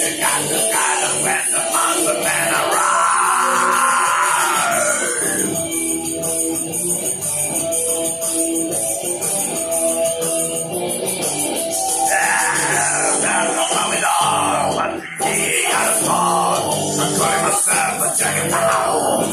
got the kind of when the monster man arrives. I'm calling myself a jacket out.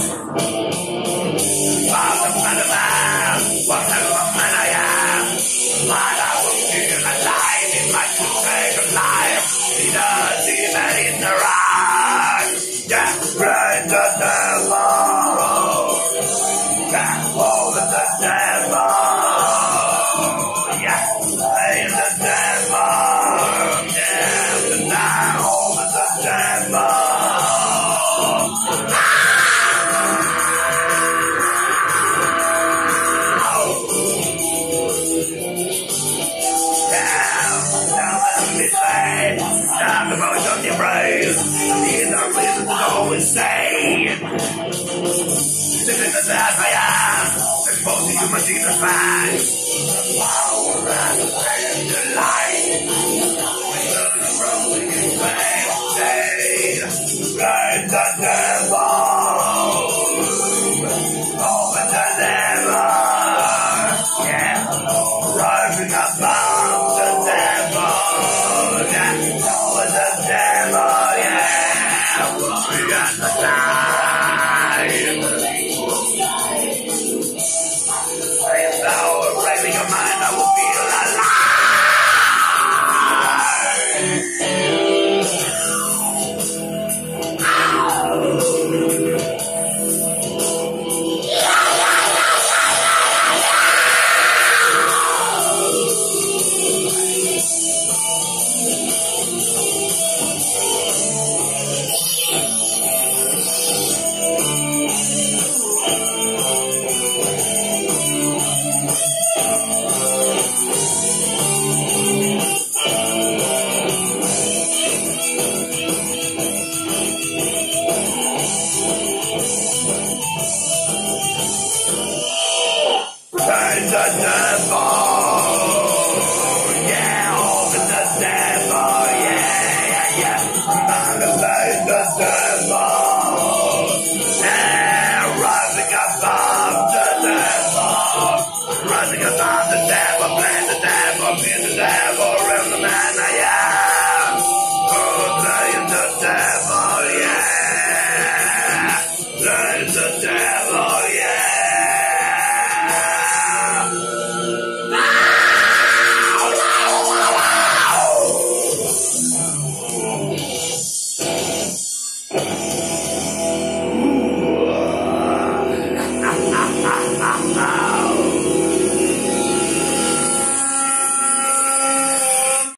I'm the man, whatever man I am. But I will feel alive if I could take a life. See the demon in the eye. Yeah, right the devil. Yeah, over the devil. Yeah, praise the devil. Yeah, now over the devil. Time to vote on your brains. Need no reason to go insane. Sitting as I am, exposing you my demon fangs. The power and the pain and the light. The rolling in pain. Blame the devil. Over the devil. Yeah, rising above the devil. Yeah, over the devil. Yeah, we got the